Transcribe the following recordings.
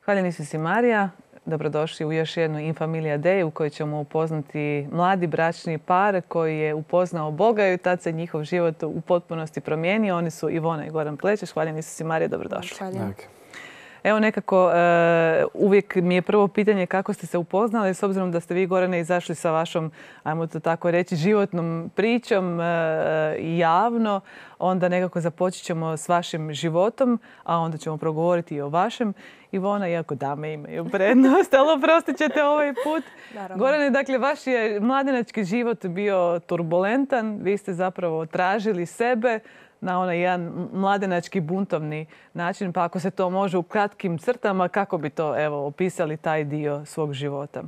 Hvaljeni su si Marija. Dobrodošli u još jednu Infamilija Dei u kojoj ćemo upoznati mladi bračni par koji je upoznao Boga i tad se njihov život u potpunosti promijenio. Oni su Ivona i Goran Plečeš. Hvaljeni su si Marija. Dobrodošli. Evo nekako, uvijek mi je prvo pitanje kako ste se upoznali, s obzirom da ste vi, Gorane, izašli sa vašom, ajmo to tako reći, životnom pričom javno. Onda nekako započet ćemo s vašim životom, a onda ćemo progovoriti i o vašem. Ivona, iako dame imaju prednost, ali oprostit ćete ovaj put. Gorane, dakle, vaš je mladenački život bio turbulentan. Vi ste zapravo tražili sebe na onaj jedan mladenački buntovni način. Pa ako se to može u kratkim crtama, kako bi to opisali taj dio svog života?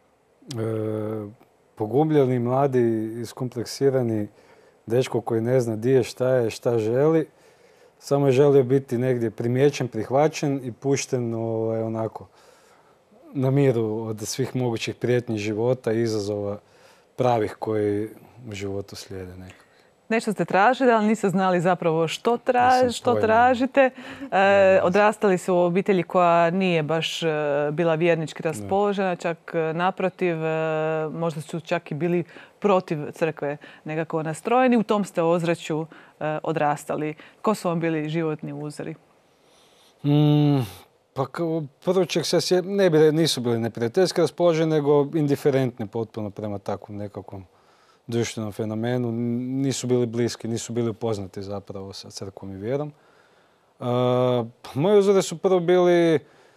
Pogubljeni, mladi, iskompleksirani dečko koji ne zna di je, šta želi. Samo je želio biti negdje primijećen, prihvaćen i pušten onako na miru od svih mogućih prijetnji života i izazova pravih koji u životu slijede nekako. Nešto ste tražili, ali niste znali zapravo što tražite. Odrastali su u obitelji koja nije baš bila vjernički raspoložena, čak naprotiv, možda su čak i bili protiv crkve nekako nastrojeni. U tom ste ozračju odrastali. Ko su vam bili životni uzori? Pa prvo čak se nisu bili neprijateljski raspoloženi, nego indiferentni potpuno prema takvom nekakvom društvenom fenomenu. Nisu bili bliski, nisu bili upoznati zapravo sa crkvom i vjerom. Moji uzori su prvo bili,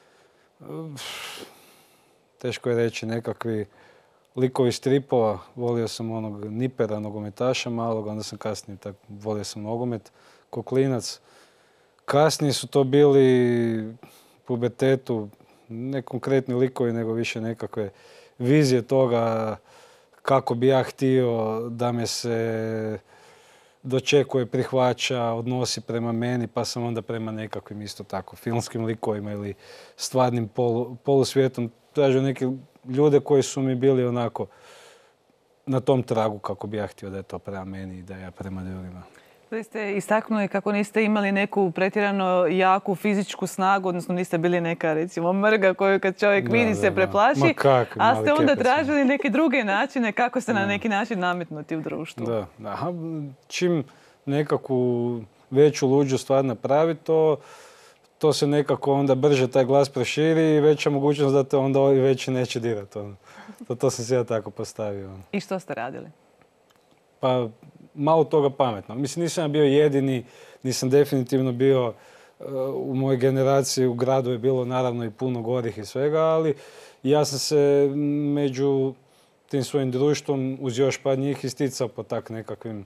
teško je reći, nekakvi likovi stripova. Volio sam onog Nipera, nogometaša malog, onda sam kasnije volio sam nogomet ko klinac. Kasnije su to bili pubertetu, ne konkretni likovi, nego više nekakve vizije toga kako bi ja htio da me se dočekuje, prihvaća, odnosi prema meni, pa sam onda prema nekakvim isto tako filmskim likovima ili stvarnim polusvijetom tražio neke ljude koji su mi bili onako na tom tragu kako bi ja htio da je to prema meni i da ja prema drugima. Vi ste istaknuli kako niste imali neku pretjerano jaku fizičku snagu, odnosno niste bili neka, recimo, mrga koju kad čovjek vidi se preplaši, a ste onda tražili neke druge načine kako se na neki način nametnuti u društvu. Čim nekakvu veću luđu stvar napravi, to se nekako onda brže taj glas proširi i veća mogućnost da te onda ovi veći neće dirati. To sam se ja tako postavio. I što ste radili? Pa malo toga pametno. Mislim, nisam ja bio jedini, nisam definitivno bio u mojoj generaciji, u gradu je bilo naravno i puno gorih i svega, ali ja sam se među tim svojim društvom uz još par njih isticao po tak nekakvim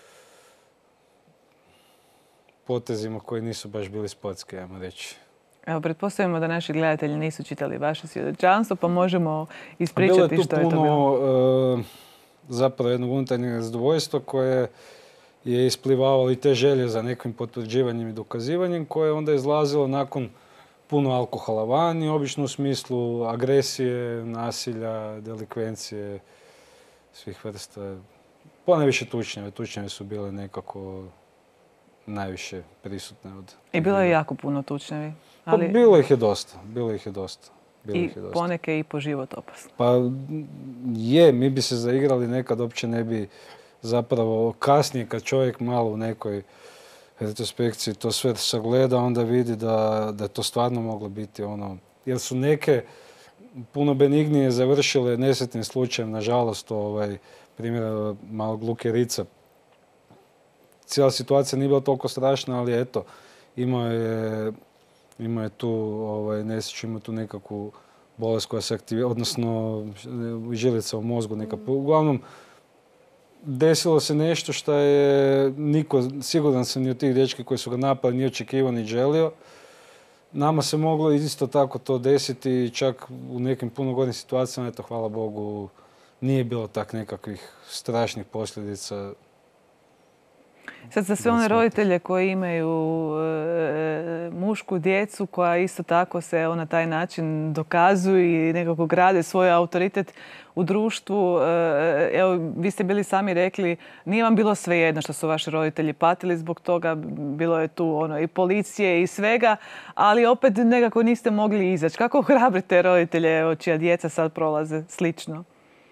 potezima koji nisu baš bili sportski, ajmo reći. Evo, pretpostavimo da naši gledatelji nisu čitali vaše svjedočanstvo, pa možemo ispričati što je to bilo. Bilo je tu puno zapravo jednog unutarnjeg zadovoljstva koje je isplivavalo i te želje za nekim potvrđivanjem i dokazivanjem koje je onda izlazilo nakon puno alkohola vani, obično u smislu agresije, nasilja, delikvencije, svih vrsta. Ponajviše tučnjave. Tučnjave su bile nekako najviše prisutne od... I bilo je jako puno tučnjavi. Ali... Pa bilo ih je dosta. I poneke i po život opasno. Pa mi bi se zaigrali nekad, uopće ne bi zapravo kasnije kad čovjek malo u nekoj retrospekciji to sve sagleda, onda vidi da je to stvarno moglo biti ono. Jer su neke puno benignije završile nesretnim slučajem, nažalost, primjer malog Luke Rica. Cijela situacija nije bila toliko strašna, ali eto, imao je tu nesreću, ima tu nekakvu bolest koja se aktivira, odnosno žilica u mozgu neka. Uglavnom, desilo se nešto što je niko, siguran sam ni od tih dečki koji su ga napali, nije očekivao ni želio. Nama se moglo isto tako to desiti, čak u nekim puno godnim situacijama, eto, hvala Bogu, nije bilo tak nekakvih strašnih posljedica. Sad za sve one roditelje koji imaju mušku djecu koja isto tako se na taj način dokazuju i nekako grade svoj autoritet u društvu. Evo, vi ste bili sami rekli, nije vam bilo svejedno što su vaši roditelji patili zbog toga. Bilo je tu i policije i svega, ali opet nekako niste mogli izaći. Kako ohrabrite roditelje čija djeca sad prolaze slično?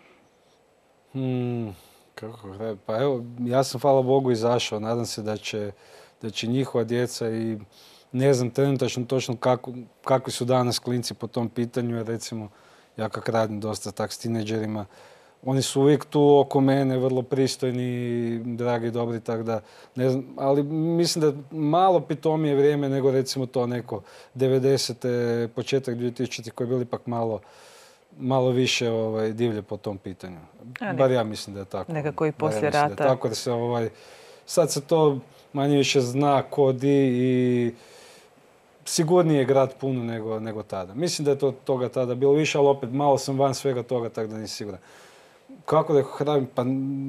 Pa evo, ja sam hvala Bogu izašao. Nadam se da će njihova djeca i ne znam trenutačno točno kakvi su danas klinci po tom pitanju. Jer recimo, ja kak radim dosta tak s tineđerima, oni su uvijek tu oko mene, vrlo pristojni, dragi, dobri, tako da ne znam. Ali mislim da malo pitomije vrijeme nego recimo to neko 90. početak 2000. koji je bili ipak malo više divlje po tom pitanju. Bar ja mislim da je tako. Nekako i poslije rata. Tako da se sad se to manje više zna ko di i sigurniji je grad puno nego tada. Mislim da je toga tada bilo više, ali opet malo sam van svega toga, tako da nisam siguran. Kako da ih ohrabrim? Pa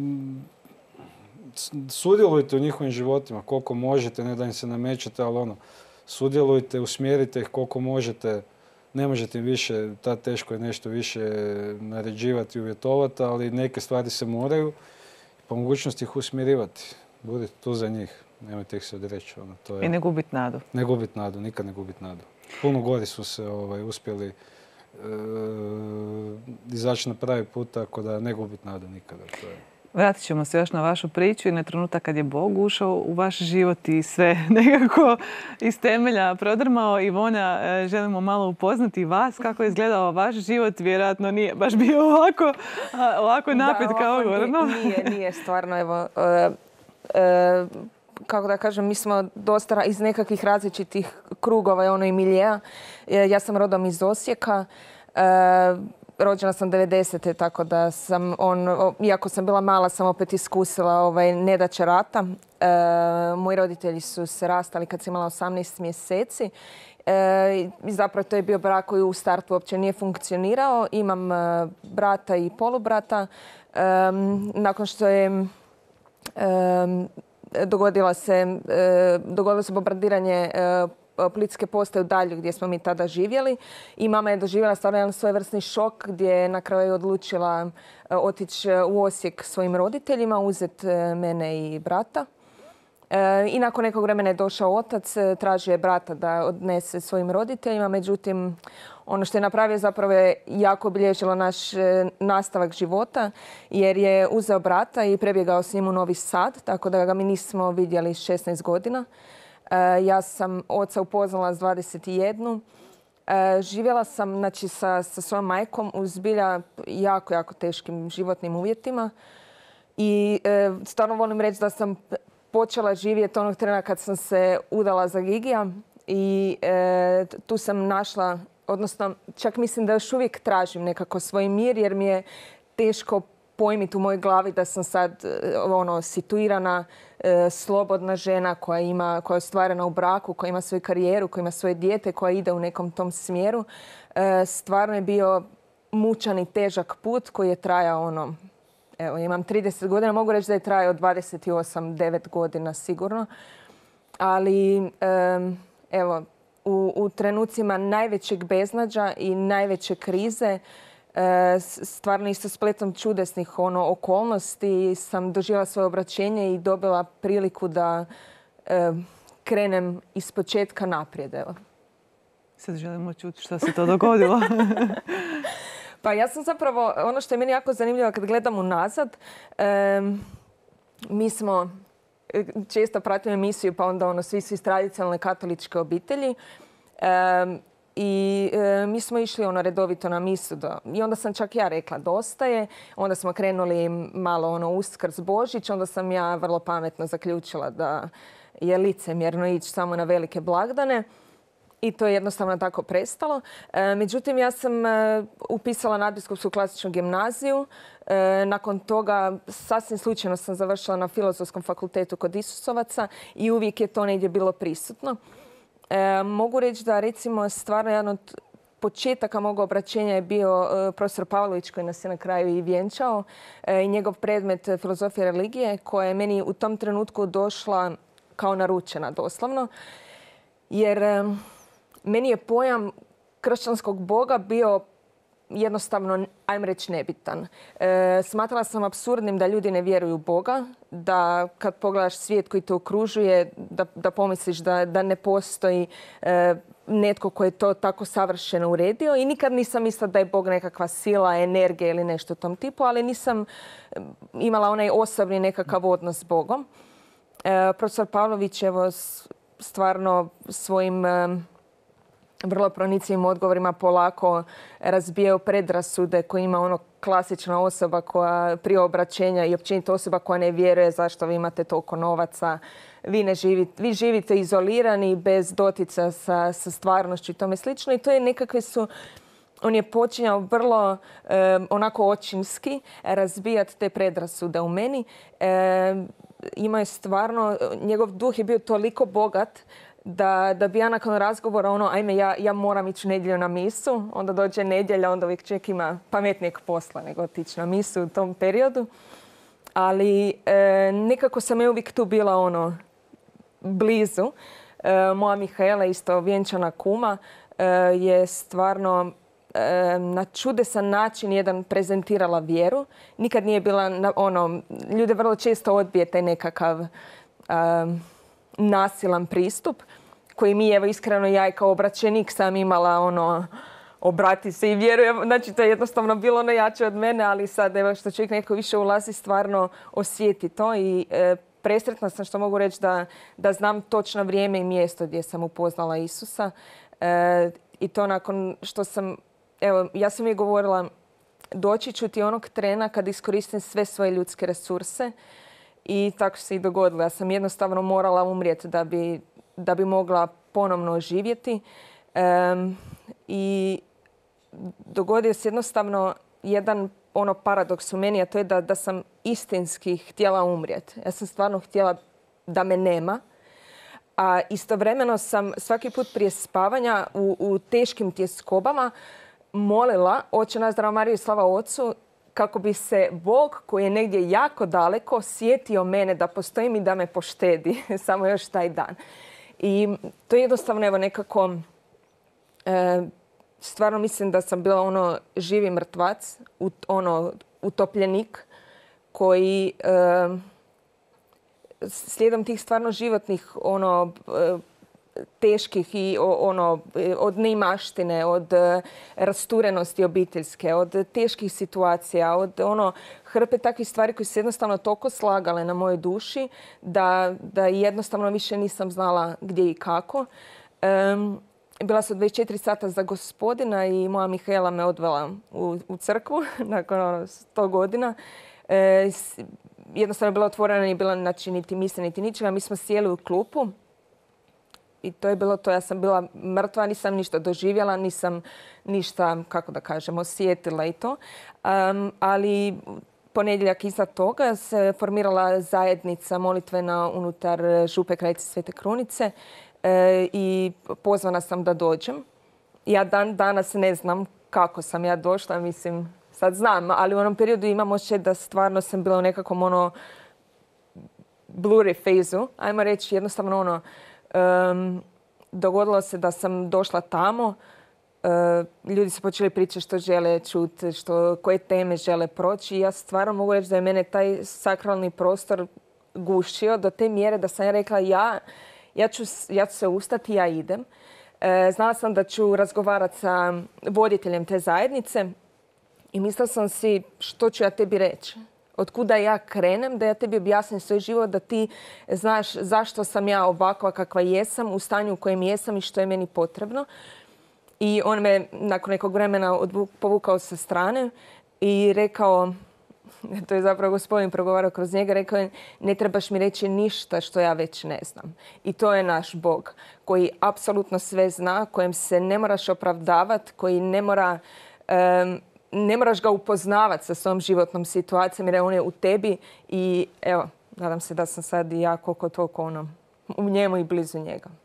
sudjelujte u njihovim životima koliko možete, ne da im se namećete, ali sudjelujte, usmjerite ih koliko možete. Ne možete im više, teško je nešto više naređivati i uvjetovati, ali neke stvari se moraju po mogućnosti ih usmjerivati. Budite tu za njih, nemojte ih se odreći. I ne gubiti nadu. Ne gubiti nadu, nikad ne gubiti nadu. Puno gori su se uspjeli izaći na pravi put, tako da ne gubiti nadu nikada. Vratit ćemo se još na vašu priču i na trenutak kad je Bog ušao u vaš život i sve nekako iz temelja prodrmao. Ivona, želimo malo upoznati vas. Kako je izgledao vaš život? Vjerojatno nije baš bio ovako napet kao ovo. Nije stvarno. Evo, kako da kažem, mi smo dosta iz nekakvih različitih krugova i miljeja. Ja sam rodom iz Osijeka. Rođena sam 90. tako da sam, iako sam bila mala, sam opet iskusila nedaće rata. Moji roditelji su se rastali kad sam imala 18 mjeseci. I zapravo to je bio brak koji u startu uopće nije funkcionirao. Imam brata i polubrata. Nakon što je dogodilo se bombardiranje policijske postaje u Dalju gdje smo mi tada živjeli i mama je doživjela stvarno jedan svojevrsni šok gdje je na kraju odlučila otići u Osijek svojim roditeljima, uzeti mene i brata. I nakon nekog vremena je došao otac, tražio je brata da odnese svojim roditeljima, međutim ono što je napravio zapravo je jako obilježilo naš nastavak života jer je uzeo brata i prebjegao s njim u Novi Sad, tako da ga mi nismo vidjeli 16 godina. Ja sam oca upoznala s 21. Živjela sam sa svojom majkom u zbilja jako teškim životnim uvjetima. I stvarno volim reći da sam počela živjeti onog trena kad sam se udala za Gigija. I tu sam našla, odnosno čak mislim da još uvijek tražim nekako svoj mir jer mi je teško pojmiti u mojoj glavi da sam sad situirana, slobodna žena koja je ostvarena u braku, koja ima svoju karijeru, koja ima svoje dijete, koja ide u nekom tom smjeru. Stvarno je bio mučan i težak put koji je trajao evo, imam 30 godina, mogu reći da je trajao 28-9 godina sigurno. Ali evo, u trenucima najvećeg beznađa i najveće krize stvarno isto spletom čudesnih okolnosti sam doživjela svoje obraćenje i dobila priliku da krenem ispočetka naprijed. Evo. Sad želimo čuti što se to dogodilo. Pa ja sam zapravo, ono što je meni jako zanimljivo kad gledam unazad, mi smo često pratili emisiju pa onda svi su iz tradicionalne katoličke obitelji. I mi smo išli redovito na misu i onda sam čak ja rekla dosta je. Onda smo krenuli malo Uskrs, Božić. Onda sam ja vrlo pametno zaključila da je licemjerno ići samo na velike blagdane. I to je jednostavno tako prestalo. Međutim, ja sam upisala nadbiskupsku klasičnu gimnaziju. Nakon toga sasvim slučajno sam završila na Filozofskom fakultetu kod Isusovaca i uvijek je to negdje bilo prisutno. Mogu reći da recimo stvarno jedan od početaka mog obraćenja je bio profesor Pavlović koji nas je na kraju i vjenčao i njegov predmet filozofije religije koja je meni u tom trenutku došla kao naručena doslovno. Jer meni je pojam kršćanskog Boga bio jednostavno, ajmo reći, nebitan. Smatrala sam apsurdnim da ljudi ne vjeruju u Boga, da kad pogledaš svijet koji te okružuje, da pomisliš da ne postoji netko koji je to tako savršeno uredio. I nikad nisam mislila da je Bog nekakva sila, energija ili nešto u tom tipu, ali nisam imala onaj osobni nekakav odnos s Bogom. Profesor Pavlović, evo, stvarno svojim vrlo pronicljivim odgovorima polako razbijaju predrasude koje ima ono klasična osoba koja prije obraćenja i općenito osoba koja ne vjeruje zašto vi imate toliko novaca. Vi živite izolirani bez dotica sa stvarnošću i tome slično. I to je nekakve su... On je počinjao vrlo onako očinski razbijati te predrasude u meni. Imao je stvarno... Njegov duh je bio toliko bogat da bi ja nakon razgovora ajme, ja moram ići u nedjelju na misu. Onda dođe nedjelja, onda uvijek čovjek ima pametnijeg posla nego otići na misu u tom periodu. Ali nekako sam ja uvijek tu bila blizu. Moja Mihaela, isto vjenčana kuma, je stvarno na čudesan način jedan prezentirala vjeru. Nikad nije bila ljude vrlo često odbije taj nekakav nasilan pristup koji mi, evo, iskreno ja i kao obraćenik sam imala obrati se i vjerujem. Znači, to je jednostavno bilo jače od mene, ali sad, evo, što čovjek neko više ulazi, stvarno osjeti to i presretna sam što mogu reći da znam točno vrijeme i mjesto gdje sam upoznala Isusa. I to nakon što sam, evo, ja sam je govorila, doći ću ti onog trena kad iskoristim sve svoje ljudske resurse. I tako se i dogodilo. Ja sam jednostavno morala umrijeti da bi mogla ponovno oživjeti. I dogodio se jednostavno jedan paradoks u meni, a to je da sam istinski htjela umrijeti. Ja sam stvarno htjela da me nema. A istovremeno sam svaki put prije spavanja u teškim tjeskobama molila Oče naš, Zdrava Mariju i slava Otcu, kako bi se Bog koji je negdje jako daleko sjetio mene da postojim i da me poštedi samo još taj dan. I to je jednostavno, evo, nekako stvarno mislim da sam bila živi mrtvac, utopljenik koji slijedom tih stvarno životnih teških i od neimaštine, od rasturenosti obiteljske, od teških situacija, od hrpe takvih stvari koje su jednostavno toliko slagale na mojoj duši da jednostavno više nisam znala gdje i kako. Bila sam 24 sata za Gospodina i moja Mihaela me odvela u crkvu nakon 100 godina. Jednostavno je bila otvorena, nije bila niti mise, niti ničega. Mi smo sjeli u klupu. I to je bilo to. Ja sam bila mrtva, nisam ništa doživjela, nisam ništa, kako da kažem, osjetila i to. Ali ponedjeljak iza toga se formirala zajednica molitvena unutar župe Kraljice Svete Krunice i pozvana sam da dođem. Ja danas ne znam kako sam ja došla, mislim, sad znam, ali u onom periodu imam osjećaj da stvarno sam bila u nekakvom blurry fazu, ajmo reći, jednostavno dogodilo se da sam došla tamo, ljudi su počeli pričati što žele čuti, koje teme žele proći i ja stvarno mogu reći da je mene taj sakralni prostor gušio do te mjere da sam ja rekla ja ću se ustati, ja idem. Znala sam da ću razgovarati sa voditeljem te zajednice i mislila sam si što ću ja tebi reći. Otkuda ja krenem, da ja tebi objasnim svoj život, da ti znaš zašto sam ja ovakva kakva jesam, u stanju u kojem jesam i što je meni potrebno. I on me nakon nekog vremena povukao sa strane i rekao, to je zapravo Gospodin progovarao kroz njega, rekao je ne trebaš mi reći ništa što ja već ne znam. I to je naš Bog koji apsolutno sve zna, kojem se ne moraš opravdavati, koji ne moraš ga upoznavati sa svojom životnom situacijom jer on je u tebi i evo, nadam se da sam sad i ja koliko toliko u njemu i blizu njega.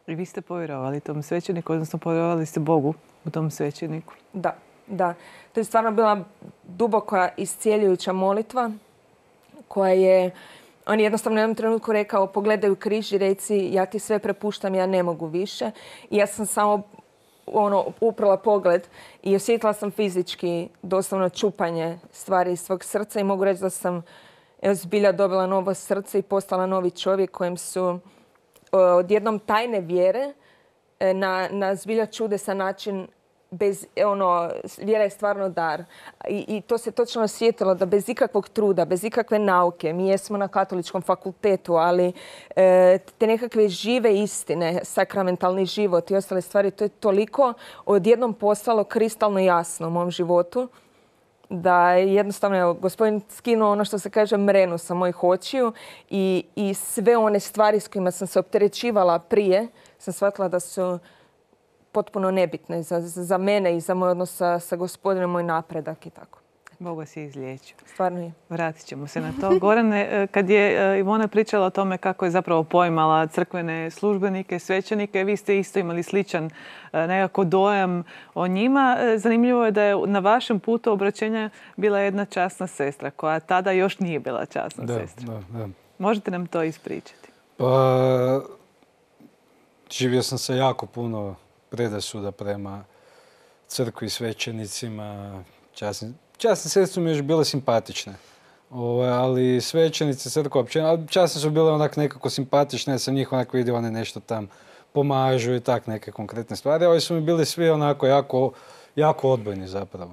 I vi ste povjerovali tom svećeniku, odnosno povjerovali ste Bogu u tom svećeniku. Da, da. To je stvarno bila duboka iscijeljujuća molitva koja je, on je jednostavno u jednom trenutku rekao pogledaj u križ i reci ja ti sve prepuštam, ja ne mogu više. I ja sam samo uprla pogled i osjetila sam fizički doslovno čupanje stvari iz svog srca i mogu reći da sam zbilja dobila novo srce i postala novi čovjek kojem su odjednom tajne vjere na zbilja čudesan način vjera je stvarno dar. I to se točno osjetilo da bez ikakvog truda, bez ikakve nauke, mi jesmo na katoličkom fakultetu, ali te nekakve žive istine, sakramentalni život i ostale stvari, to je toliko odjednom postalo kristalno jasno u mom životu da je jednostavno gospodin skinuo ono što se kaže mrenu sa mojih očiju i sve one stvari s kojima sam se opterećivala prije sam shvatila da su potpuno nebitne za mene i za moj odnos sa gospodinom, moj napredak i tako. Bog vas je izliječio. Stvarno je. Vratit ćemo se na to. Gorane, kad je Ivona pričala o tome kako je zapravo pojmala crkvene službenike, svećenike, vi ste isto imali sličan nekako dojam o njima. Zanimljivo je da je na vašem putu obraćenja bila jedna časna sestra koja tada još nije bila časna sestra. Da. Možete nam to ispričati? Pa, živio sam se jako puno predrasuda prema crkvi i svećenicima. Časne sestre su mi još bile simpatične. Ali svećenici, crkva općenito, ali časne su bile onak nekako simpatične, ja sam njih onak vidio, one nešto tam pomažu i tak neke konkretne stvari. Ovi su mi bili svi onako jako odbojni zapravo.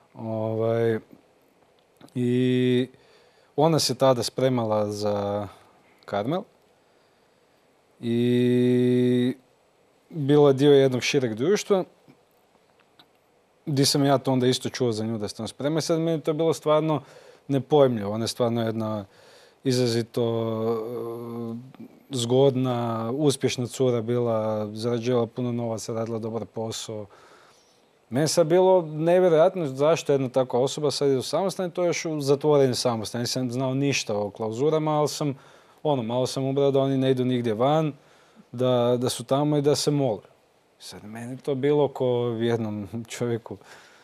I ona se tada spremala za Karmel i bila je dio jednog šireg društva gdje sam ja to onda isto čuo za nju da sam spremna. Sad meni to je bilo stvarno nepojmljivo. Ona je stvarno jedna izrazito zgodna, uspješna cura bila, zarađivala puno novaca, radila dobar posao. Meni je sad bilo nevjerojatno zašto jedna takva osoba sad ide u samostan, to je još u zatvorenju samostan. Nisam znao ništa o klauzurama, ali sam malo sam ubrao da oni ne idu nigdje van, da su tamo i da se mole. Sad meni to bilo ko jednom čovjeku,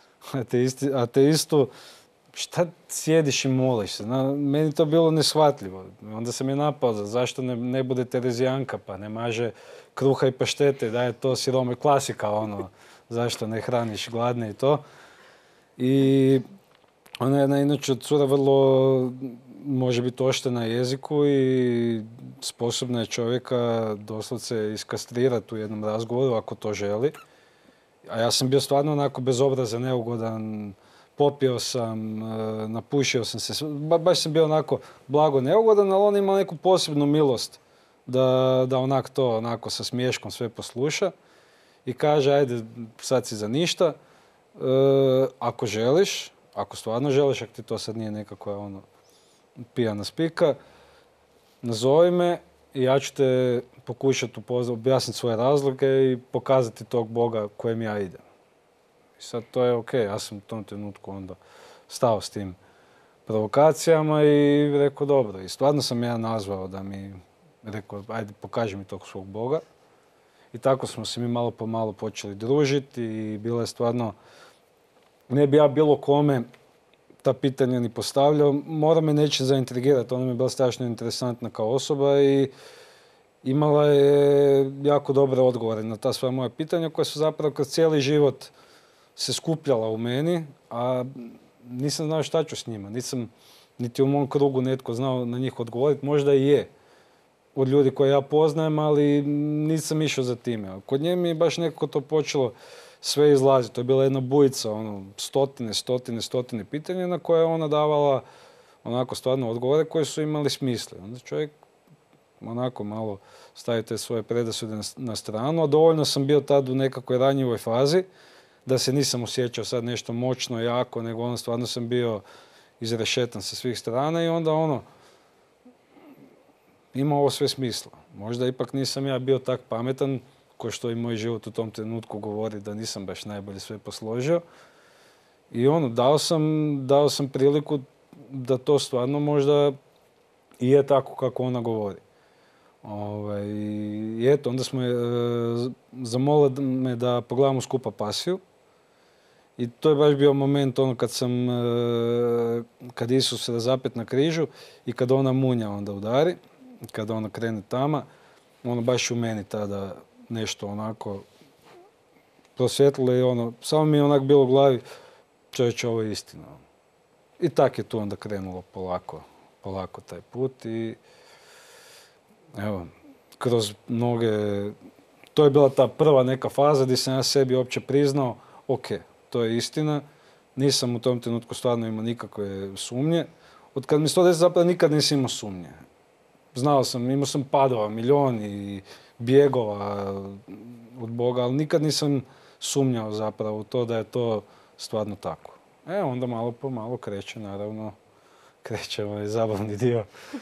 ateistu, šta sjediš i moliš se? Meni to bilo neshvatljivo. Onda sam je napao zašto ne bude terezijanka pa ne maže kruha i paštete, da je to sirome klasika zašto ne hraniš gladne i to. I ona je jedna inače cura vrlo može biti oštena na jeziku i sposobna je čovjeka doslovce iskastrirati u jednom razgovoru ako to želi. A ja sam bio stvarno onako bezobrazan, neugodan, popio sam, napušio sam se, baš sam bio onako blago neugodan, ali on ima neku posebnu milost da onak to onako sa smiješkom sve posluša i kaže ajde sad si za ništa, ako želiš, ako stvarno želiš, ako ti to sad nije nekakva pijana spika, nazovi me i ja ću te pokušati objasniti svoje razloge i pokazati tog Boga kojem ja idem. I sad to je ok, ja sam u tom trenutku onda stao s tim provokacijama i rekao dobro. I stvarno sam ja nazvao da mi, rekao ajde pokaži mi tog svog Boga. I tako smo se mi malo po malo počeli družiti i bilo je stvarno, ne bi ja bilo kome ta pitanja ni postavljao, mora me neće zaintrigirati, ona mi je bila strašno interesantna kao osoba i imala je jako dobre odgovore na ta sva moja pitanja koja su zapravo kroz cijeli život se skupljala u meni, a nisam znao šta ću s njima. Nisam niti u mom krugu netko znao na njih odgovoriti, možda i je od ljudi koje ja poznajem, ali nisam išao za time. Kod nje mi je baš nekako to počelo sve izlaziti. To je bila jedna bujica, stotine pitanja na koje je ona davala onako stvarno odgovore koje su imali smisla. Onda čovjek onako malo stavi te svoje predrasude na stranu, a dovoljno sam bio tad u nekakvoj ranjivoj fazi da se nisam osjećao sad nešto moćno, jako, nego stvarno sam bio izrešetan sa svih strana i onda ima ovo sve smisla. Možda ipak nisam ja bio tak pametan, ko što i moj život u tom trenutku govori da nisam baš najbolje sve posložio. I dao sam priliku da to stvarno možda i je tako kako ona govori. I eto, onda smo je zamolili me da pogledamo skupa pasiju. I to je baš bio moment ono kad Isus se razapet na križu i kad ona munja onda udari, kad ona krene tama, ono baš u meni tada nešto onako prosvjetlilo i ono, samo mi je onak bilo u glavi, čovječe, ovo je istina. I tak je tu onda krenulo polako taj put i evo, kroz mnoge, to je bila ta prva neka faza gdje sam ja sebi uopće priznao, ok, to je istina, nisam u tom trenutku stvarno imao nikakve sumnje. Od kad mi se to desi zapravo nikad nisam imao sumnje. Znao sam, imao sam padova, milijun i bjegova od Boga, ali nikad nisam sumnjao zapravo u to da je to stvarno tako. Onda malo po malo kreće, naravno, kreće ovaj zabavni dio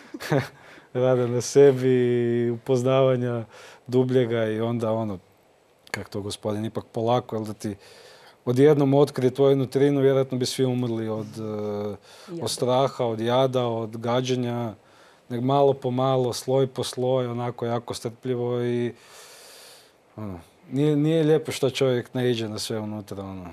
rada na sebi, upoznavanja dubljega i onda ono, kako to Gospodin ipak polako, da ti odjednom otkrije tvoju nutrinu, vjerojatno bi svi umrli od straha, od jada, od gađenja, nek malo po malo, sloj po sloj, onako jako strpljivo i ono, nije lijepo što čovjek ne iđe na sve unutra, ono,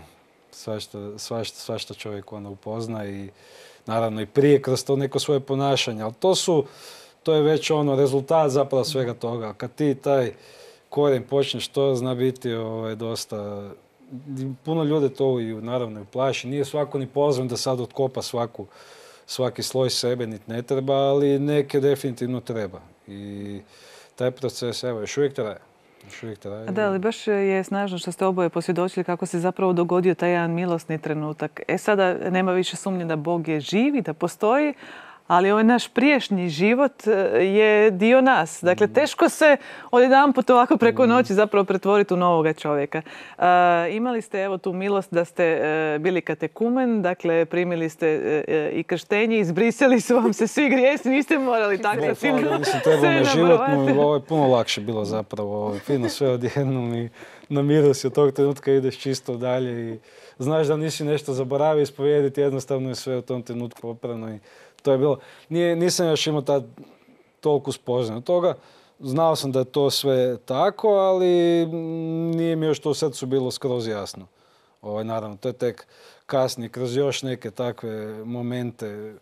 svašta čovjek onda upozna i naravno i prije kroz to neko svoje ponašanje, ali to je već ono rezultat zapravo svega toga. Kad ti taj korijen počneš, to zna biti dosta, puno ljude to naravno i plaši, nije svako ni pozvan da sad otkopa svaki sloj sebe, niti ne treba, ali neke definitivno treba. I taj proces, evo, još uvijek traje. Da, ali baš je snažno što ste oboje posvjedočili kako se zapravo dogodio taj jedan milosni trenutak. Sada nema više sumnje da Bog je živ i da postoji, ali ovaj naš prijašnji život je dio nas. Dakle, teško se odjedanput ovako preko noći zapravo pretvoriti u novoga čovjeka. Imali ste evo tu milost da ste bili katekumen, dakle primili ste i krštenje, izbrisali su vam se svi grijesi, niste morali tako silno. Mislim, trebalo me životno, ovo je puno lakše bilo zapravo. Fino sve odjednom i namirio si od tog trenutka, ideš čisto dalje i znaš da nisi nešto zaboravio ispovijediti, jednostavno je sve u tom trenutku oprano i to je bilo, nisam još imao toliko spoznaju toga. Znao sam da je to sve tako, ali nije mi još to u srcu bilo skroz jasno. Naravno, to je tek kasnije, kroz još neke takve momente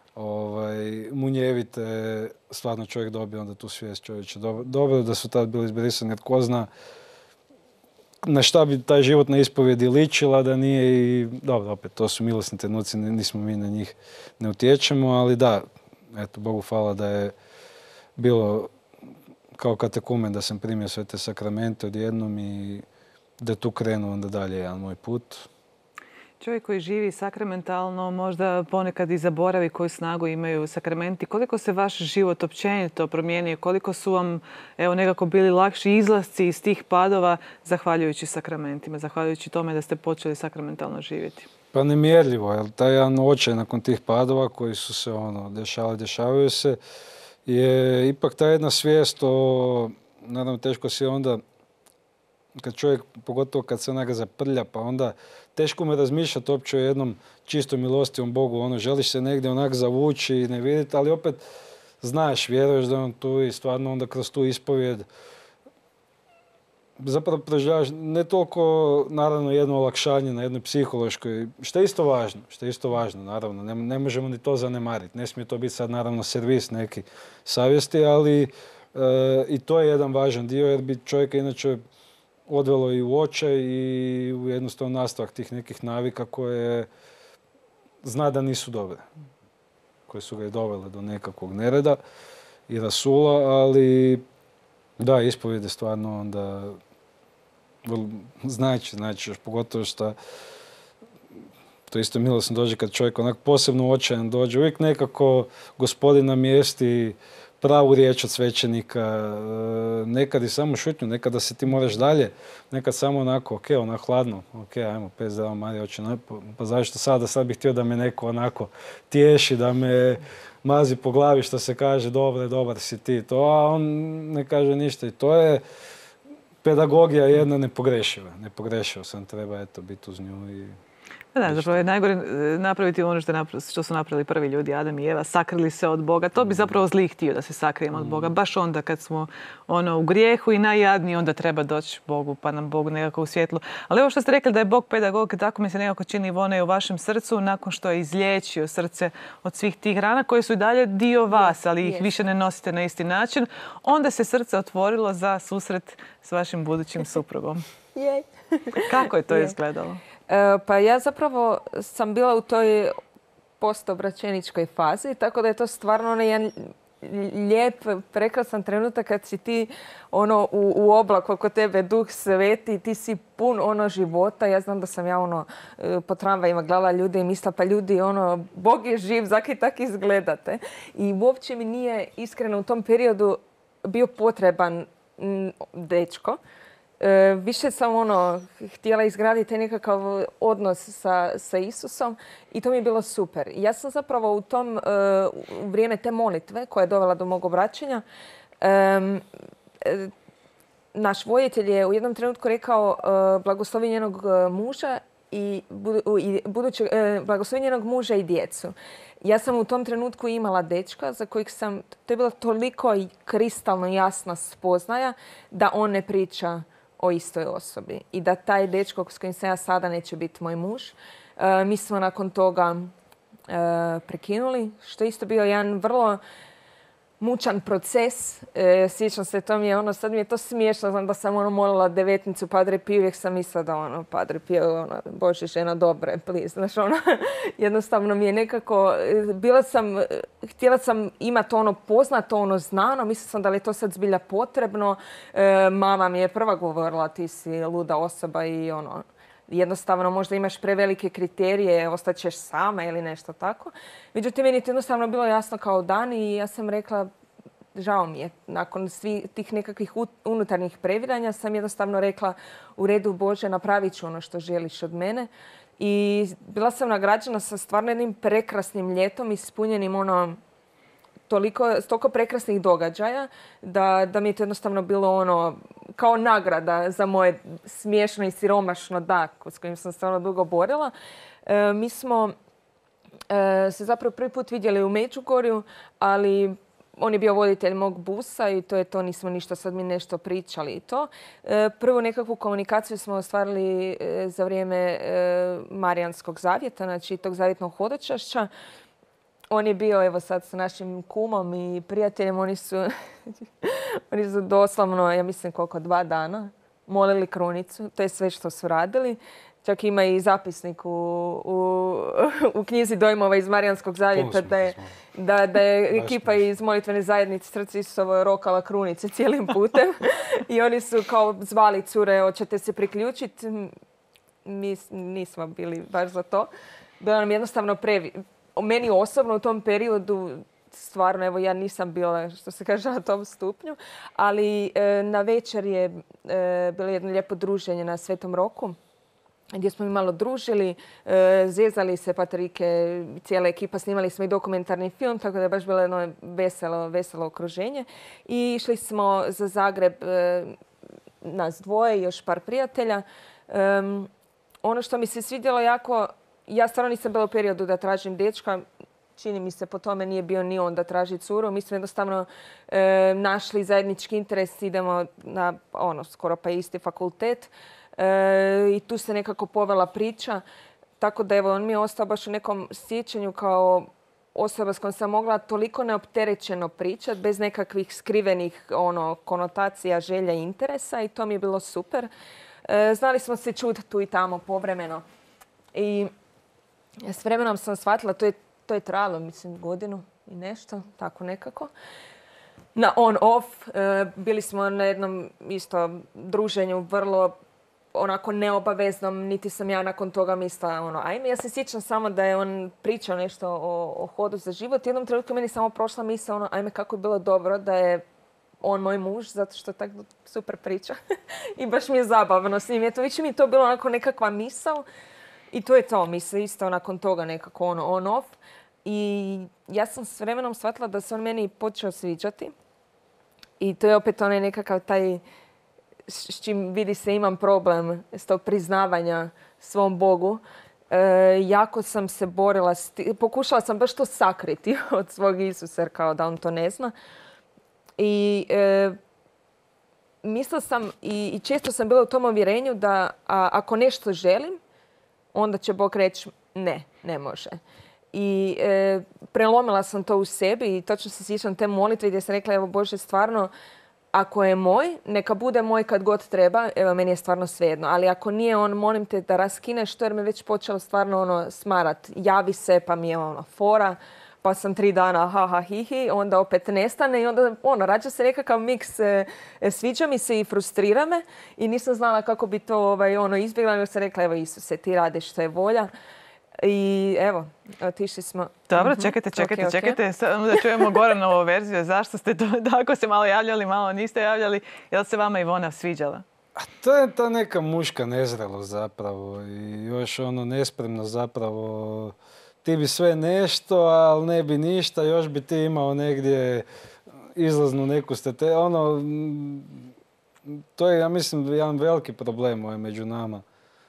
munjevite, stvarno čovjek dobije onda tu svijest čovječe. Dobro da su tad bili izbrisani, jer ko zna na šta bi taj život na ispovjedi ličila, da nije i... Dobro, opet, to su milosni trenuci, nismo mi na njih ne utječemo, ali da, eto, Bogu hvala da je bilo kao katekumen da sam primio sve te sakramente odjednom i da je tu krenuo onda dalje jedan moj put. Čovjek koji živi sakramentalno možda ponekad i zaboravi koju snagu imaju sakramenti. Koliko se vaš život općenito promijenio? Koliko su vam nekako bili lakši izlasci iz tih padova zahvaljujući sakramentima, zahvaljujući tome da ste počeli sakramentalno živjeti? Pa nemjerljivo, jer taj jedan očaj nakon tih padova koji su se dešavaju se, je ipak ta jedna svijest naravno teško si onda, kad čovjek, pogotovo kad se onaga zaprlja, pa onda teško me razmišljati uopće o jednom čisto milostivom Bogu. Želiš se negdje onak zavući i ne vidjeti, ali opet znaš, vjeruješ da je on tu i stvarno onda kroz tu ispovjed zapravo proživljavaš ne toliko, naravno, jedno olakšanje na jednoj psihološkoj, što je isto važno, naravno. Ne možemo ni to zanemariti. Ne smije to biti sad, naravno, servis neki savjesti, ali i to je jedan važan dio, jer bi čovjeka inače odvelo i u očaj i u jednostavno nastavak tih nekih navika koje zna da nisu dobre. Koje su ga i dovele do nekakvog nereda i rasula, ali da, ispovijed je stvarno onda znači još pogotovo što to isto milosno dođe kad čovjek onak posebno očajan dođe. Uvijek nekako Gospodin namjesti pravu riječ od svećenika, nekad i samo šutnju, nekad da se ti moraš dalje, nekad samo onako, onako hladno, ajmo, pet zdravo Marija, oče, pa zašto sad bih htio da me neko onako tješi, da me mazi po glavi što se kaže, dobar si ti, to, a on ne kaže ništa i to je pedagogija jedna nepogrešiva sam, treba biti uz nju i... Da, zapravo je najgore napraviti ono što su napravili prvi ljudi, Adam i Eva, sakrili se od Boga. To bi zapravo zli htio da se sakrijemo od Boga. Baš onda kad smo u grijehu i najjadniji, onda treba doći Bogu, pa nam Bog nekako u svjetlu. Ali ovo što ste rekli da je Bog pedagog, tako mi se nekako čini, Ivone, i u vašem srcu, nakon što je izliječio srce od svih tih rana koje su i dalje dio vas, ali ih više ne nosite na isti način, onda se srce otvorilo za susret s vašim budućim suprugom. Kako je to izgledalo? Pa ja zapravo sam bila u toj postobraćeničkoj fazi, tako da je to stvarno jedan lijep, prekrasan trenutak kad si ti u oblaku oko tebe Duh Sveti, ti si pun života. Ja znam da sam ja po tramvajima gledala ljude i mislila pa ljudi, Bog je živ, zaki tak izgledate. I uopće mi nije iskreno u tom periodu bio potreban dečko. Više sam htjela izgraditi nekakav odnos sa Isusom i to mi je bilo super. Ja sam zapravo u tom vrijeme te molitve koja je dovela do mog obraćanja, naš voditelj je u jednom trenutku rekao blagoslovi njenog muža i blagoslovi njenog muža i djecu. Ja sam u tom trenutku imala dečka za kojeg to je bila toliko kristalno jasna spoznaja da on ne priča o istoj osobi i da taj dečko s kojim sam ja sada neće biti moj muž. Mi smo nakon toga prekinuli, što je isto bio jedan vrlo mučan proces. Sjećam se, to mi je sad mi je to smiješno, znam da sam molila devetnicu Padre Pio, uvijek sam mislila da Padre Pio, Bože žena dobra, please. Znaš, jednostavno mi je nekako, htjela sam imati poznato, znano, mislila sam da li je to sad zbilja potrebno. Mama mi je prva govorila ti si luda osoba i jednostavno možda imaš prevelike kriterije, ostaćeš sama ili nešto tako. Međutim, meni je to jednostavno bilo jasno kao dan i ja sam rekla, žao mi je. Nakon svih tih nekakvih unutarnjih previranja sam jednostavno rekla, u redu Bože, napravit ću ono što želiš od mene. I bila sam nagrađena sa stvarno jednim prekrasnim ljetom, ispunjenim toliko prekrasnih događaja da mi je to jednostavno bilo kao nagrada za moje smiješno i siromašno s kojim sam se dugo borila. Mi smo se zapravo prvi put vidjeli u Međugorju, ali on je bio voditelj mog busa i to je to, nismo ništa sad mi nešto pričali i to. Prvu nekakvu komunikaciju smo ostvarili za vrijeme Marijanskog zavjeta, znači tog zavjetnog hodočašća. On je bio, evo sad, sa našim kumom i prijateljem. Oni su doslovno, ja mislim 2 dana, molili krunicu. To je sve što su radili. Čak ima i zapisnik u knjizi dojmova iz Marijanskog zavjeta da je ekipa iz molitvene zajednice Srce Isusovo rokala krunice cijelim putem. I oni su kao zvali cure, hoćete se priključiti. Mi nismo bili baš za to. Bilo nam jednostavno meni osobno u tom periodu, stvarno, evo ja nisam bila, što se kaže, na tom stupnju, ali na večer je bilo jedno lijepo druženje na Svetom Roku, gdje smo mi malo družili, zezali se Patrike, cijela ekipa, snimali smo i dokumentarni film, tako da je baš bilo jedno veselo okruženje. I išli smo za Zagreb, nas dvoje i još par prijatelja. Ono što mi se svidjelo jako, ja stvarno nisam bila u periodu da tražim dečka. Čini mi se po tome nije bio ni on da traži curu. Mi smo jednostavno našli zajednički interes. Idemo na skoro pa isti fakultet. I tu se nekako povela priča. Tako da evo, on mi je ostao baš u nekom sjećanju kao osoba s kojom sam mogla toliko neopterećeno pričati, bez nekakvih skrivenih konotacija, želja i interesa. I to mi je bilo super. Znali smo se čuti tu i tamo povremeno. I s vremenom sam shvatila, to je trajalo, mislim, godinu i nešto, tako nekako. Na on-off bili smo na jednom isto druženju, vrlo onako neobaveznom, niti sam ja nakon toga mislila ajme. Ja se sjećam samo da je on pričao nešto o hodu za život. Jednom trenutku meni samo prošla misla ajme kako je bilo dobro da je on moj muž, zato što tako super priča. I baš mi je zabavno s njim. Više mi je to bilo onako nekakva misao. I to je to, mi se isto nakon toga nekako on-off. I ja sam s vremenom shvatila da se on meni počeo sviđati. I to je opet onaj nekakav taj s čim vidi se imam problem s tog priznavanja svom Bogu. Jako sam se borila, pokušala sam baš to sakriti od svog Isusa, jer kao da on to ne zna. I mislila sam i često sam bila u tom uvjerenju da ako nešto želim, onda će Bog reći ne može. I prelomila sam to u sebi i točno se sjećam te molitve gdje sam rekla, evo Bože, stvarno, ako je moj, neka bude moj kad god treba, evo meni je stvarno svejedno. Ali ako nije on, molim te da raskineš to jer me već počelo stvarno smarat. Javi se pa mi je fora, pa sam 3 dana ha hi hi, onda opet nestane i onda rađa se nekakav miks, sviđa mi se i frustrira me i nisam znala kako bi to izbjegla, nego sam rekla, evo Isuse, ti radiš što je volja. I evo, otišli smo. Dobro, čekajte. Samo da čujemo Goranovu verziju. Zašto ste tako se malo javljali, malo niste javljali? Je li se vama Ivona sviđala? A to je ta neka muška nezrelost zapravo i još nespremno zapravo. Ti bi sve nešto, ali ne bi ništa, još bi ti imao negdje izlaznu neku to je, ja mislim, jedan veliki problem među nama.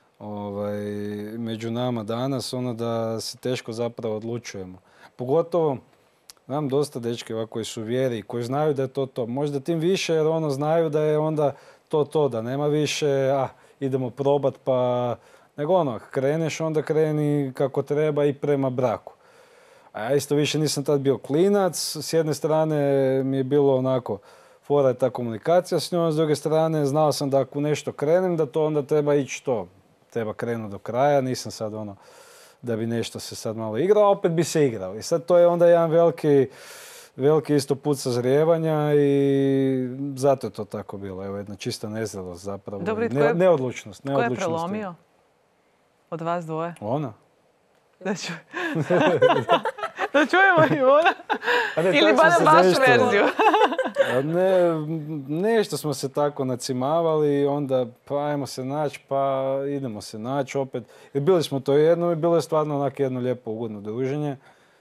Među nama danas, da se teško zapravo odlučujemo. Pogotovo, znam dosta dečki koji su u vjeri, koji znaju da je to. Možda tim više jer znaju da je onda to, da nema više, idemo probat pa... Nego kreneš, onda kreni kako treba i prema braku. A ja isto više nisam tad bio klinac, s jedne strane mi je bilo onako, fora je ta komunikacija s njom, s druge strane znao sam da ako nešto krenem, da to onda treba ići treba krenuti do kraja, nisam sad da bi nešto se sad malo igrao, opet bi se igrao. I sad to je onda jedan veliki isto put sazrijevanja i zato je to tako bilo. Evo jedna čista nezrelost zapravo. Dobro, neodlučnost. Ko je prelomio od vas dvoje? Ona. Da čujemo Ivona. Ili barem vašu verziju. Nešto smo se tako nacimavali i onda pa ajmo se naći, pa idemo se naći opet. I bili smo to jedno i bilo je stvarno onako jedno lijepo ugodno druženje.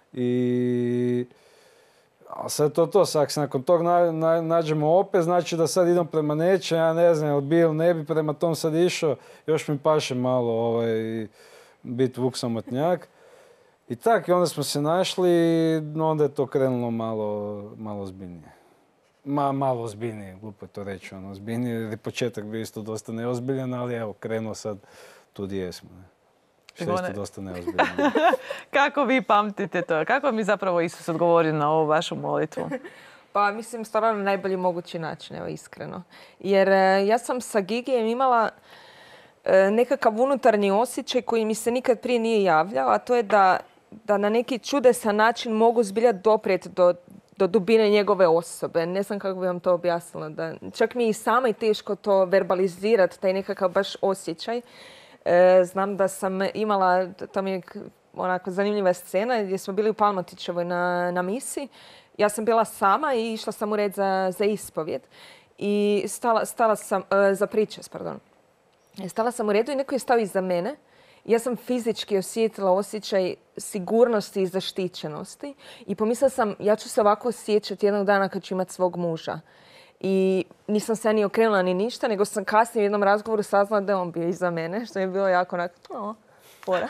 A sad sad se nakon tog nađemo opet, znači da sad idem prema nečem, ja ne znam, ne bi prema tom sad išao, još mi paše malo biti vuk samotnjak. I tako, i onda smo se našli, onda je to krenulo malo ozbiljnije. Malo ozbiljnije, glupo je to reći, ozbiljnije, jer je početak bio isto dosta neozbiljan, ali evo, krenuo sad tu gdje jesmo. Što je isto dosta neozbiljno. Kako vi pamtite to? Kako mi zapravo Isus odgovorio na ovu vašu molitvu? Pa mislim, stvarno na najbolji mogući način, evo iskreno. Jer ja sam sa Gigijem imala nekakav unutarnji osjećaj koji mi se nikad prije nije javljao, a to je da na neki čudesan način mogu zbilja doprijeti do dubine njegove osobe. Ne znam kako bi vam to objasnila. Čak mi i sama je teško to verbalizirati, taj nekakav baš osjećaj. Znam da sam imala, to mi je onako zanimljiva scena, gdje smo bili u Palmotićevoj na misi. Ja sam bila sama i išla sam u red za ispovjed. I stala sam, za pričest, pardon. Stala sam u redu i neko je stao iza mene. Ja sam fizički osjetila osjećaj sigurnosti i zaštićenosti. I pomislila sam, ja ću se ovako osjećati jednog dana kad ću imati svog muža. I nisam se ni okrenula ni ništa, nego sam kasnije u jednom razgovoru saznala da je on bio iza mene, što je bilo jako onako, fora.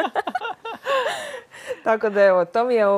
Tako da evo, to mi je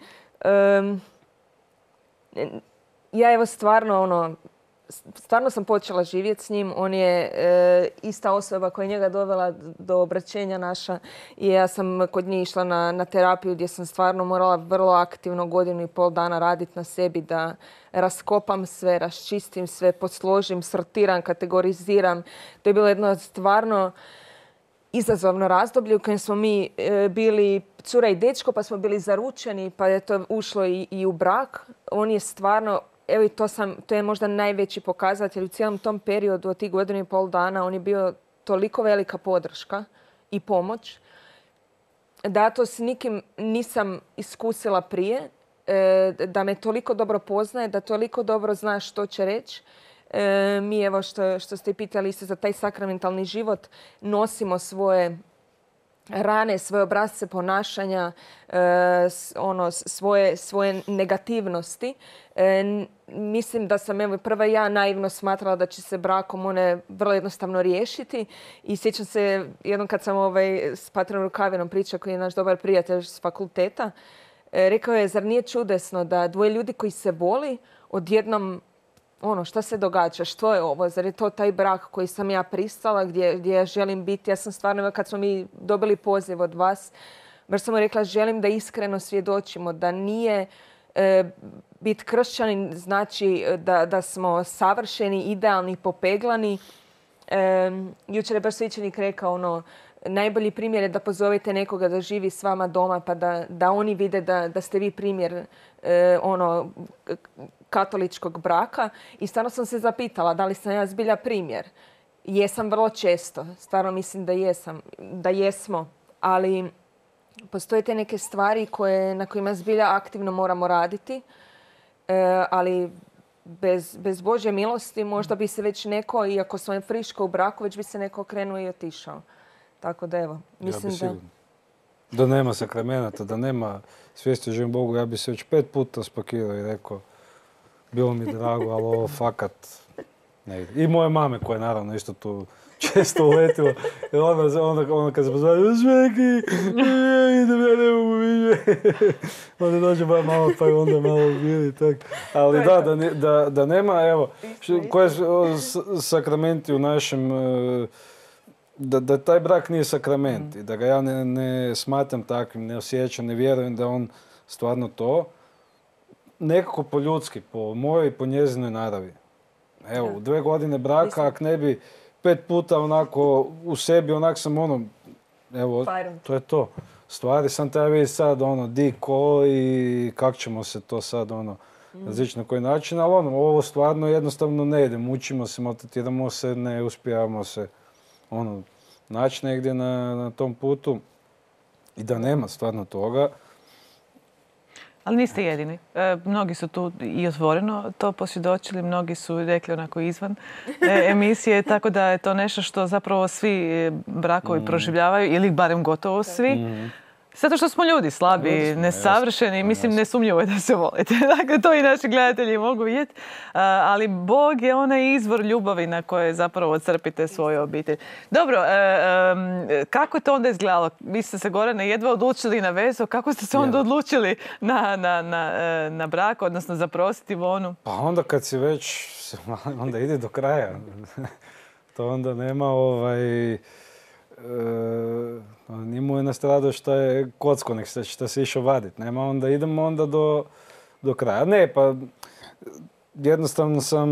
ja evo stvarno sam počela živjeti s njim. On je ista osoba koja je njega dovela do obraćenja naša. I ja sam kod nje išla na terapiju gdje sam stvarno morala vrlo aktivno 1,5 dana raditi na sebi da raskopam sve, raščistim sve, posložim, sortiram, kategoriziram. To je bilo jedno stvarno izazovno razdoblje u kojem smo mi bili cura i dečko, pa smo bili zaručeni, pa je to ušlo i u brak. On je stvarno, evo i to je možda najveći pokazatelj u cijelom tom periodu od tih 1,5 dana. On je bio toliko velika podrška i pomoć da to s nikim nisam iskusila prije, da me toliko dobro poznaje, da toliko dobro zna što će reći. Mi, evo što ste pitali isto za taj sakramentalni život, nosimo svoje rane, svoje obrasce ponašanja, svoje negativnosti. Mislim da sam prva ja naivno smatrala da će se brakom one vrlo jednostavno riješiti. I sjećam se jednom kad sam s Patrinom Rukavinom pričao, koji je naš dobar prijatelj s fakulteta, rekao je, zar nije čudesno da dvoje ljudi koji se voli odjednom šta se događa, što je ovo, zar je to taj brak koji sam ja pristala, gdje ja želim biti. Ja sam stvarno, kad smo mi dobili poziv od vas, baš sam mu rekla, želim da iskreno svjedočimo, da nije biti kršćanin znači da smo savršeni, idealni, popeglani. Jučer je baš svećenik rekao, najbolji primjer je da pozovete nekoga da živi s vama doma, pa da oni vide da ste vi primjer katoličkog braka. I stvarno sam se zapitala da li sam ja zbilja primjer. Jesam vrlo često. Stvarno mislim da jesmo. Ali postoje te neke stvari na kojima zbilja aktivno moramo raditi. Ali bez Božje milosti možda bi se već neko, iako smo friško u braku, već bi se neko okrenuo i otišao. Tako da evo, mislim da nema sakramenata, da nema svijesti o živom Bogu, ja bi se već 5 puta spakirao i rekao, bilo mi drago, ali ovo fakat ne ide. I moje mame koje naravno isto tu često uletilo. Onda kad se pozvali, Žveki, idem, ja ne mogu vidjeti. Onda dođe moja mama pa je onda malo bili tak. Ali da nema, evo, koje sakramenti u našem, da taj brak nije sakrament i da ga ja ne smatram takvim, ne osjećam, ne vjerujem da on stvarno to. Nekako po ljudski, po mojoj i po njezinoj naravi. Evo, u 2 godine braka, ako ne bi 5 puta onako u sebi, onak sam evo, to je to. Stvari sam treba vidjeti sad, di, ko i kako ćemo se to sad, različiti na koji način, ali ovo stvarno jednostavno ne ide. Mučimo se, maltretiramo se, ne uspijevamo se, naći negdje na tom putu i da nema stvarno toga. Ali niste jedini. Mnogi su tu i otvoreno to posvjedočili, mnogi su rekli onako izvan emisije, tako da je to nešto što zapravo svi brakovi proživljavaju, ili barem gotovo svi. Zato što smo ljudi slabi, nesavršeni, mislim nesumnjivo je da se volite. Dakle, to i naši gledatelji mogu vidjeti. Ali Bog je onaj izvor ljubavi na koje zapravo crpite svoju obitelj. Dobro, kako je to onda izgledalo? Vi ste se, Gorane, jedva odlučili na vezu. Kako ste se onda odlučili na brak, odnosno zaprositi Ivonu? Pa onda kad si već, onda ide do kraja. To onda nema nije mu je nastradao što je kocko, što se išao vaditi. Nema, onda idemo onda do kraja. Ne, pa jednostavno sam,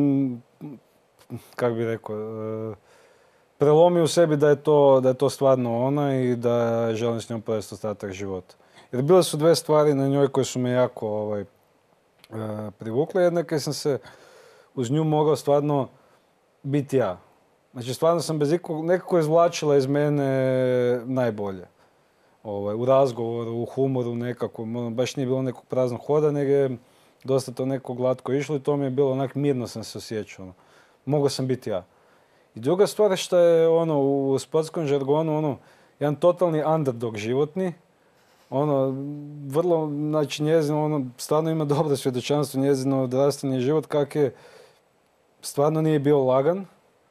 kako bi rekao, prelomio u sebi da je to stvarno ona i da želim s njom provesti ostatak života. Jer bile su 2 stvari na njoj koje su me jako privukle. Jedna kad sam se uz nju mogao stvarno biti ja. Znači, stvarno sam bez nekako izvlačila iz mene najbolje. U razgovoru, u humoru nekako. Baš nije bilo nekog praznog hoda, nego je dosta to neko glatko išlo i to mi je bilo onak mirno sam se osjećao. Mogao sam biti ja. I druga stvar je što je u sportskom žargonu jedan totalni underdog životni. Vrlo, znači njezino, stvarno ima dobro svjedočanstvo, njezino odrastanje život kak je, stvarno nije bio lagan.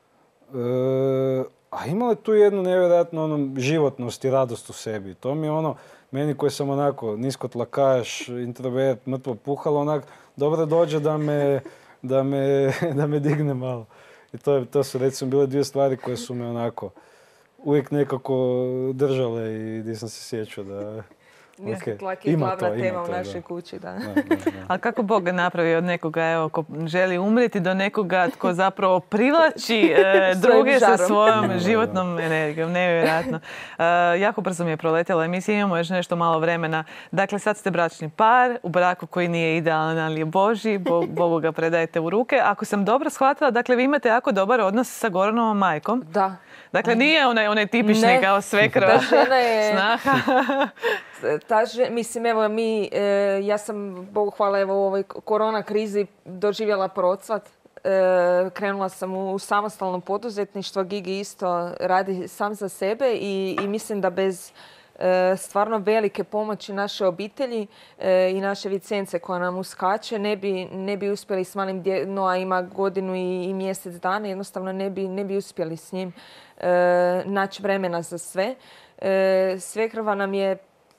A imala je tu jednu nevjerojatnu životnost i radost u sebi. To mi je meni koji sam onako niskotlakaš, introvert, mrtvo puhalo, dobro dođe da me digne malo. I to su recimo bile 2 stvari koje su me onako uvijek nekako držale i gdje sam se sjećao da... Niskotlak je glavna tema u našoj kući, da. A kako Bog napravi od nekoga ko želi umrijeti do nekoga tko zapravo privlači druge sa svojom životnom energijom? Nevjerojatno. Jako brzo mi je proletjela emisija, imamo još nešto malo vremena. Dakle, sad ste bračni par, u braku koji nije idealan, ali je Božji, Bogu ga predajete u ruke. Ako sam dobro shvatila, dakle, vi imate jako dobar odnos sa Goranovom majkom. Da. Dakle, nije onaj tipični kao svekrva snaha. Mislim, evo ja sam, Bogu hvala, evo u ovoj korona krizi doživjela procvat. krenula sam u samostalno poduzetništvo. Gigi isto radi sam za sebe i mislim da bez stvarno velike pomoći naše obitelji i naše Vicence koja nam uskače ne bi uspjeli s malim Noa ima godinu i mjesec dana. Jednostavno ne bi uspjeli s njim naći vremena za sve. Svekrva nam je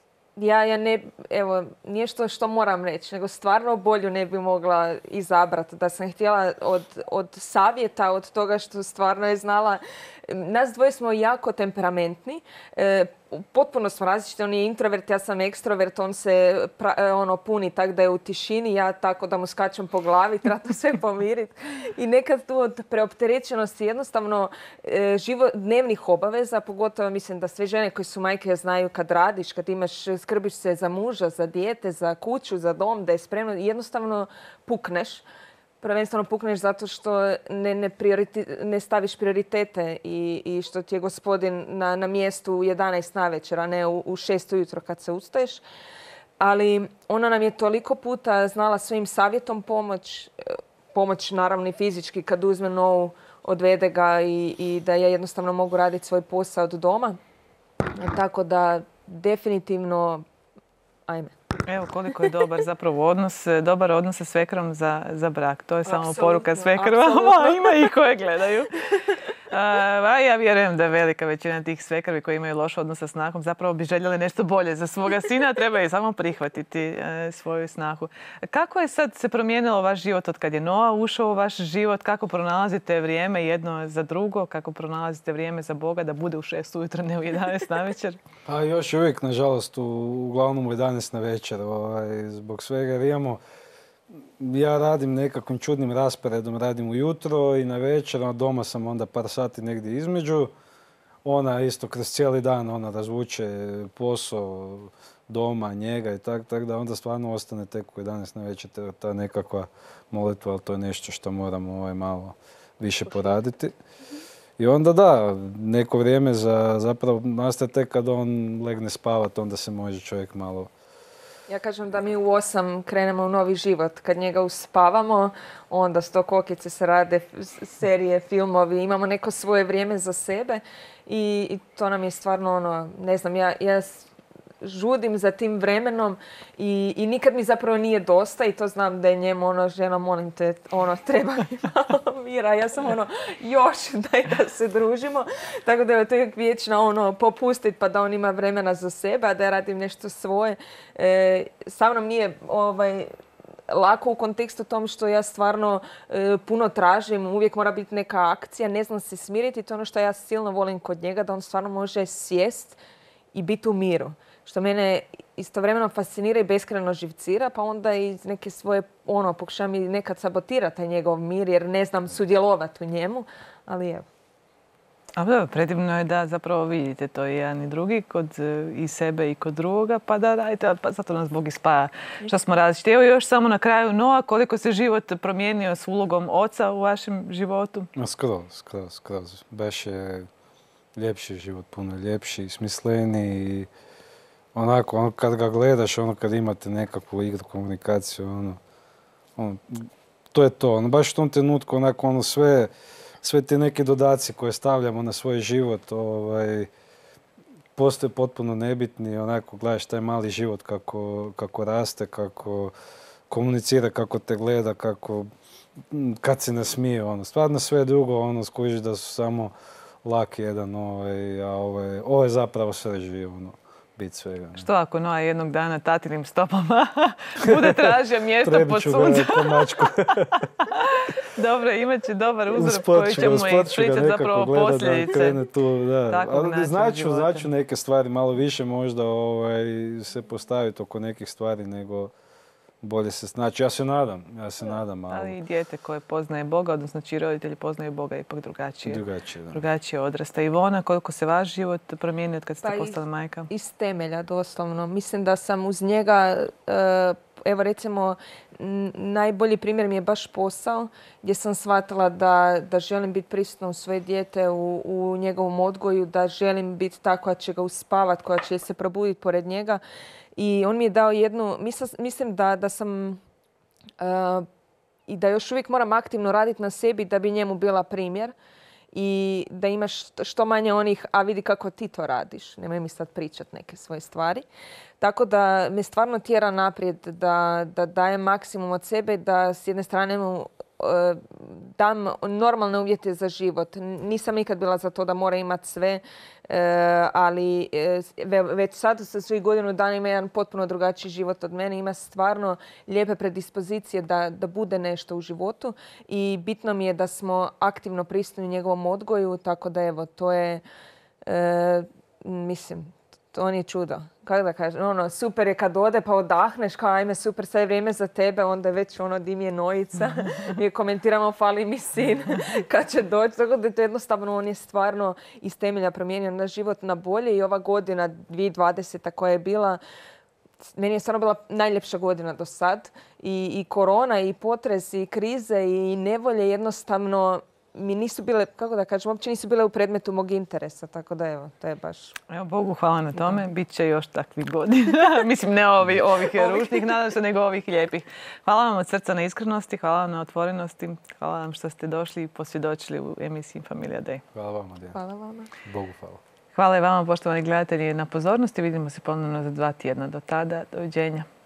evo, nije što moram reći, nego stvarno bolju ne bi mogla izabrati. Da sam htjela od savjeta, od toga što stvarno je znala. Nas dvoje smo jako temperamentni. Potpuno smo različiti. On je introvert, ja sam ekstrovert. On se puni tak da je u tišini. Ja tako da mu skačem po glavi. Treba to sve pomiriti. I nekad tu od preopterećenosti jednostavno dnevnih obaveza, pogotovo mislim da sve žene koje su majke znaju kad radiš, kad skrbiš se za muža, za dijete, za kuću, za dom, da je spremno. Jednostavno pukneš. Prvenstveno pukneš zato što ne staviš prioritete i što ti je gospodin na mjestu u 11 navečer, a ne u 6 ujutro kad se ustaješ. Ali ona nam je toliko puta znala svojim savjetom pomoć naravno i fizički kad uzme Novu, odvede ga i da ja jednostavno mogu raditi svoj posao od doma. Tako da definitivno ajme. Evo koliko je dobar zapravo dobar odnos sa svekrom za brak. To je samo poruka svekrvama, ima i koje gledaju. Ja vjerujem da je velika većina tih svekrvi koji imaju loš odnos sa snahom zapravo bi željeli nešto bolje za svoga sina, treba je samo prihvatiti svoju snahu. Kako je sad se promijenilo vaš život od kad je Noa ušao u vaš život? Kako pronalazite vrijeme jedno za drugo? Kako pronalazite vrijeme za Boga da bude u 6 ujutro, ne u 11 navečer? A još uvijek, nažalost, uglavnom u 11 navečer. Zbog svega jer ja radim nekakvim čudnim rasporedom, radim ujutro i na večer, a doma sam onda par sati negdje između. Ona isto kroz cijeli dan ona razvuče posao doma, njega i tak da onda stvarno ostane tek u 11 na večer ta nekakva molitva, ali to je nešto što moramo malo više poraditi. I onda da, neko vrijeme zapravo nastaje tek kad on legne spavat, onda se može čovjek malo... Ja kažem da mi u 8 krenemo u novi život. Kad njega uspavamo, onda 100 kokice se rade, serije, filmovi, imamo neko svoje vrijeme za sebe i to nam je stvarno ne znam, ja žudim za tim vremenom i nikad mi zapravo nije dosta i to znam da je njemu žena, molim te, treba mi malo mira. Ja sam još daj da se družimo. Tako da je to uvijek vječna popustit pa da on ima vremena za sebe, a da ja radim nešto svoje. Sa mnom nije lako u kontekstu tom što ja stvarno puno tražim, uvijek mora biti neka akcija, ne znam se smiriti. To je ono što ja silno volim kod njega, da on stvarno može sjest i biti u miru. Što mene istovremeno fascinira i beskrajno živcira, pa onda iz neke svoje, pokušam i nekad sabotirati taj njegov mir, jer ne znam sudjelovati u njemu, ali evo. A dobro, predivno je da zapravo vidite to i jedan i drugi kod i sebe i kod drugoga, pa da radite, pa zato nas Bog i spaja što smo različiti. Evo još samo na kraju, Noa, koliko se život promijenio s ulogom oca u vašem životu? Skroz. Baš je ljepši život, puno ljepši, smisleniji. Onako, kad ga gledaš, kad imate nekakvu igru, komunikaciju, to je to. Baš u tom trenutku, sve te neke dodaci koje stavljamo na svoj život, postoje potpuno nebitni. Onako, gledaš taj mali život kako raste, kako komunicira, kako te gleda, kad se nasmije. Stvarno sve drugo, skužiš da su samo lak jedan, ovo je zapravo srž bit svega. Ne? Što ako Noa jednog dana tatinim stopama bude tražio mjesto pod suncem? Dobro, imat će dobar uzrok koji će mu ispričati zapravo posljedice. Znaću neke stvari, malo više možda se postaviti oko nekih stvari nego bolje se snaći. Ja se nadam. Ali i dijete koje poznaje Boga, odnosno čiji roditelji poznaju Boga, ipak drugačije odrasta. Ivona, koliko se vaš život promijenio od kad ste postala majka? Iz temelja, doslovno. Mislim da sam uz njega, evo recimo, najbolji primjer mi je baš posao gdje sam shvatila da želim biti prisutna u svoje dijete, u njegovom odgoju, da želim biti ta koja će ga uspavati, koja će se probuditi pored njega. I on mi je dao jednu, mislim da sam i da još uvijek moram aktivno raditi na sebi da bi njemu bila primjer i da imaš što manje onih, a vidi kako ti to radiš. Nemoj mi sad pričat neke svoje stvari. Tako da me stvarno tjera naprijed da dajem maksimum od sebe, da s jedne strane mu dam normalne uvjete za život. Nisam nikad bila za to da mora imati sve, ali već sad sa svih godinu dana ima jedan potpuno drugačiji život od mene. Ima stvarno lijepe predispozicije da bude nešto u životu i bitno mi je da smo aktivno prisutni u njegovom odgoju, tako da evo, to je, mislim, on je čudo. Kako da kažem, super je kad ode pa odahneš, kao ajme super, sad je vrijeme za tebe, onda je već dim je nojica. Mi komentiramo fali mi sin kad će doći. Tako da je to jednostavno, on je stvarno iz temelja promijenio naš život na bolje i ova godina 2020. koja je bila, meni je stvarno bila najljepša godina do sad. I korona, i potres, i krize, i nevolje jednostavno mi nisu bile, kako da kažem, uopće nisu bile u predmetu mog interesa, tako da evo, to je baš... Evo, Bogu hvala na tome, bit će još takvih godina. Mislim, ne ovih ružnih, nadam se, nego ovih lijepih. Hvala vam od srca na iskrenosti, hvala vam na otvorenosti, hvala vam što ste došli i posvjedočili u emisiji Familia Day. Hvala vama, Dijana. Hvala vama. Bogu hvala. Hvala i vama, poštovani gledatelji, na pozornosti. Vidimo se ponovno za 2 tjedna. Do tada, doviđenja.